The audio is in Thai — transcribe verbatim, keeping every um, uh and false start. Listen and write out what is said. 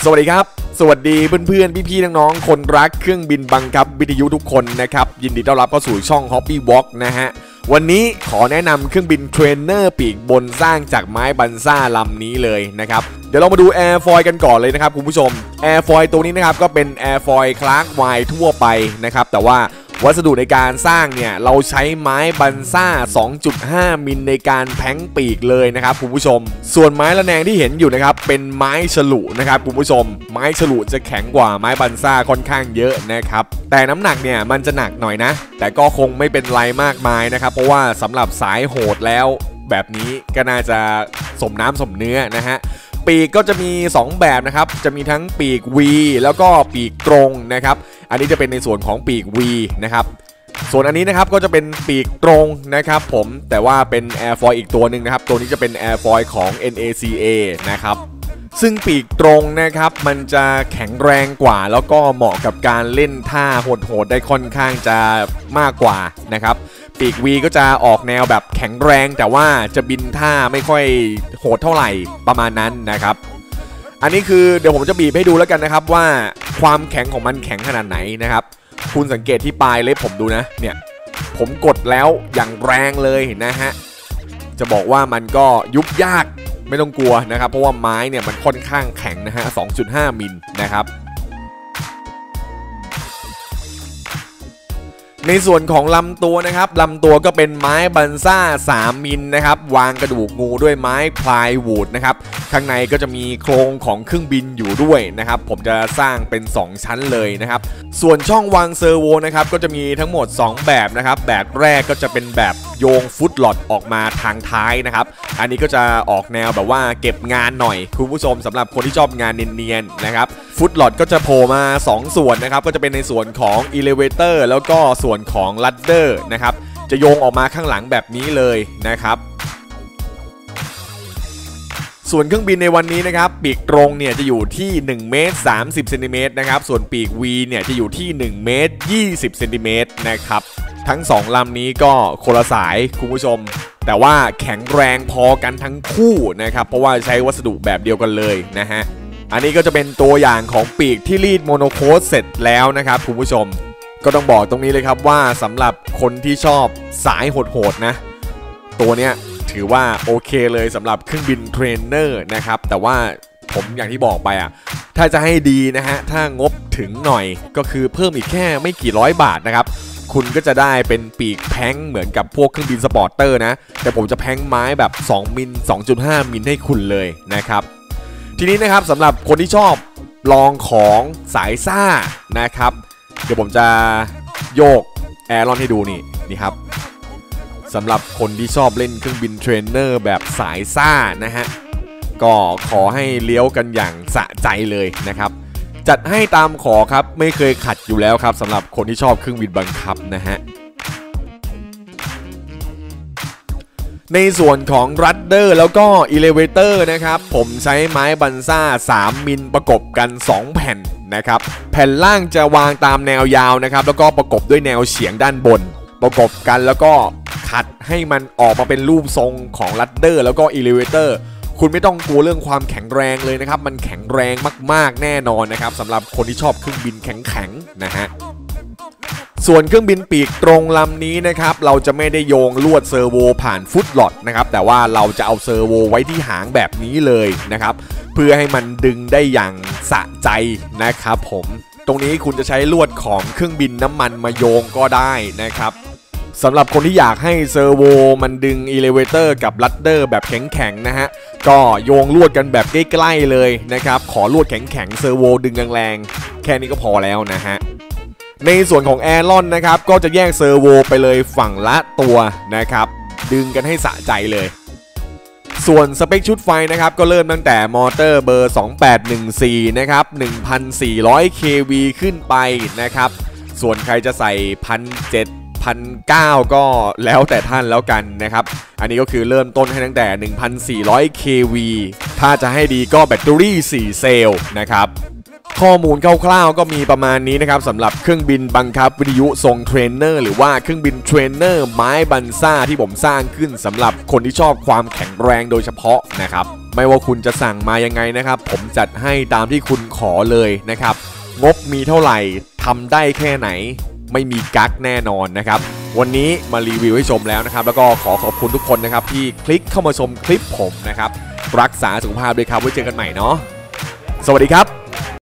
สวัสดีครับสวัสดีเพื่อนๆพี่ๆน้องๆคนรักเครื่องบินบังคับวิทยุทุกคนนะครับยินดีต้อนรับเข้าสู่ช่อง Hobby Walk นะฮะวันนี้ขอแนะนำเครื่องบินเทรนเนอร์ปีกบนสร้างจากไม้บันซ่าลำนี้เลยนะครับเดี๋ยวเรามาดูแอร์ฟอยล์กันก่อนเลยนะครับคุณผู้ชมแอร์ฟอยล์ตัวนี้นะครับก็เป็นแอร์ฟอยล์คลาร์กไวน์ทั่วไปนะครับแต่ว่าวัสดุในการสร้างเนี่ยเราใช้ไม้บันซ่า สองจุดห้า มิลในการแพ้งปีกเลยนะครับคุณผู้ชมส่วนไม้ระแนงที่เห็นอยู่นะครับเป็นไม้ฉลุนะครับคุณผู้ชมไม้ฉลุจะแข็งกว่าไม้บันซ่าค่อนข้างเยอะนะครับแต่น้ำหนักเนี่ยมันจะหนักหน่อยนะแต่ก็คงไม่เป็นไรมากมายนะครับเพราะว่าสำหรับสายโหดแล้วแบบนี้ก็น่าจะสมน้ำสมเนื้อนะฮะปีกก็จะมีสองแบบนะครับจะมีทั้งปีก V แล้วก็ปีกตรงนะครับอันนี้จะเป็นในส่วนของปีก V นะครับส่วนอันนี้นะครับก็จะเป็นปีกตรงนะครับผมแต่ว่าเป็น Airfoil อีกตัวหนึ่งนะครับตัวนี้จะเป็น Airfoil ของ เอ็น เอ ซี เอ นะครับซึ่งปีกตรงนะครับมันจะแข็งแรงกว่าแล้วก็เหมาะกับการเล่นท่าโหดๆได้ค่อนข้างจะมากกว่านะครับปีก V ก็จะออกแนวแบบแข็งแรงแต่ว่าจะบินท่าไม่ค่อยโหดเท่าไหร่ประมาณนั้นนะครับอันนี้คือเดี๋ยวผมจะบีบให้ดูแล้วกันนะครับว่าความแข็งของมันแข็งขนาดไหนนะครับคุณสังเกตที่ปลายเล็บผมดูนะเนี่ยผมกดแล้วอย่างแรงเลยนะฮะจะบอกว่ามันก็ยุบยากไม่ต้องกลัวนะครับเพราะว่าไม้เนี่ยมันค่อนข้างแข็งนะฮะ สองจุดห้า มิลนะครับในส่วนของลำตัวนะครับลำตัวก็เป็นไม้บันซ่าสามมิลนะครับวางกระดูกงูด้วยไม้พลายวูดนะครับข้างในก็จะมีโครงของเครื่องบินอยู่ด้วยนะครับผมจะสร้างเป็นสองชั้นเลยนะครับส่วนช่องวางเซอร์โวนะครับก็จะมีทั้งหมดสองแบบนะครับแบบแรกก็จะเป็นแบบโยงฟุตหลอดออกมาทางท้ายนะครับอันนี้ก็จะออกแนวแบบว่าเก็บงานหน่อยคุณผู้ชมสำหรับคนที่ชอบงานเนียนๆนะครับฟุตหลอดก็จะโผล่มาสองส่วนนะครับก็จะเป็นในส่วนของ Elevator แล้วก็ส่วนของ Ladder นะครับจะโยงออกมาข้างหลังแบบนี้เลยนะครับส่วนเครื่องบินในวันนี้นะครับปีกตรงเนี่ยจะอยู่ที่หนึ่งเมตรสามสิบเซนติเมตรนะครับส่วนปีก V เนี่ยจะอยู่ที่หนึ่งเมตรยี่สิบเซนติเมตรนะครับทั้งสองลำนี้ก็คนละสายคุณผู้ชมแต่ว่าแข็งแรงพอกันทั้งคู่นะครับเพราะว่าใช้วัสดุแบบเดียวกันเลยนะฮะอันนี้ก็จะเป็นตัวอย่างของปีกที่รีดโมโนโคสเสร็จแล้วนะครับคุณผู้ชมก็ต้องบอกตรงนี้เลยครับว่าสำหรับคนที่ชอบสายโหดๆนะตัวเนี้ยถือว่าโอเคเลยสำหรับเครื่องบินเทรนเนอร์นะครับแต่ว่าผมอย่างที่บอกไปอ่ะถ้าจะให้ดีนะฮะถ้างบถึงหน่อยก็คือเพิ่มอีกแค่ไม่กี่ร้อยบาทนะครับคุณก็จะได้เป็นปีกแพ้งเหมือนกับพวกเครื่องบินสปอร์ตเตอร์นะแต่ผมจะแพ้งไม้แบบสองมิล สองจุดห้า มิลให้คุณเลยนะครับทีนี้นะครับสำหรับคนที่ชอบลองของสายซ่านะครับเดี๋ยวผมจะโยกแอร์ลอนให้ดูนี่นี่ครับสำหรับคนที่ชอบเล่นเครื่องบินเทรนเนอร์แบบสายซ่านะฮะก็ขอให้เลี้ยวกันอย่างสะใจเลยนะครับจัดให้ตามขอครับไม่เคยขัดอยู่แล้วครับสำหรับคนที่ชอบเครื่องบินบังคับนะฮะในส่วนของ Rudder แล้วก็ Elevator นะครับผมใช้ไม้บันซ่าสามมิลประกบกันสองแผ่นนะครับแผ่นล่างจะวางตามแนวยาวนะครับแล้วก็ประกบด้วยแนวเฉียงด้านบนประกบกันแล้วก็ขัดให้มันออกมาเป็นรูปทรงของ Rudder แล้วก็ Elevator คุณไม่ต้องกลัวเรื่องความแข็งแรงเลยนะครับมันแข็งแรงมากๆแน่นอนนะครับสำหรับคนที่ชอบเครื่องบินแข็งๆนะฮะส่วนเครื่องบินปีกตรงลำนี้นะครับเราจะไม่ได้โยงลวดเซอร์โวผ่านฟุตหลอดนะครับแต่ว่าเราจะเอาเซอร์โวไว้ที่หางแบบนี้เลยนะครับเพื่อให้มันดึงได้อย่างสะใจนะครับผมตรงนี้คุณจะใช้ลวดของเครื่องบินน้ำมันมาโยงก็ได้นะครับสำหรับคนที่อยากให้เซอร์โวมันดึง Elevator กับ Ladder แบบแข็งๆนะฮะก็โยงลวดกันแบบใกล้ๆเลยนะครับขอลวดแข็งๆเซอร์โวดึงแรงๆแค่นี้ก็พอแล้วนะฮะในส่วนของแอร์ลอนนะครับก็จะแยกเซอร์โวไปเลยฝั่งละตัวนะครับดึงกันให้สะใจเลยส่วนสเปคชุดไฟนะครับก็เริ่มตั้งแต่มอเตอร์เบอร์สองแปดหนึ่งสี่นะครับ หนึ่งพันสี่ร้อย เค วี ขึ้นไปนะครับส่วนใครจะใส่ หนึ่งพันเจ็ดร้อย หนึ่งพันเก้าร้อย ก็แล้วแต่ท่านแล้วกันนะครับอันนี้ก็คือเริ่มต้นให้ตั้งแต่ หนึ่งพันสี่ร้อย เค วี ถ้าจะให้ดีก็แบตเตอรี่สี่เซลล์นะครับข้อมูลคร่าวๆก็มีประมาณนี้นะครับสำหรับเครื่องบินบังคับวิทยุทรงเทรนเนอร์หรือว่าเครื่องบินเทรนเนอร์ไม้บันซ่าที่ผมสร้างขึ้นสำหรับคนที่ชอบความแข็งแรงโดยเฉพาะนะครับไม่ว่าคุณจะสั่งมายังไงนะครับผมจัดให้ตามที่คุณขอเลยนะครับงบมีเท่าไหร่ทำได้แค่ไหนไม่มีกั๊กแน่นอนนะครับวันนี้มารีวิวให้ชมแล้วนะครับแล้วก็ขอขอบคุณทุกคนนะครับที่คลิกเข้ามาชมคลิปผมนะครับรักษาสุขภาพด้วยครับไว้เจอกันใหม่เนาะสวัสดีครับ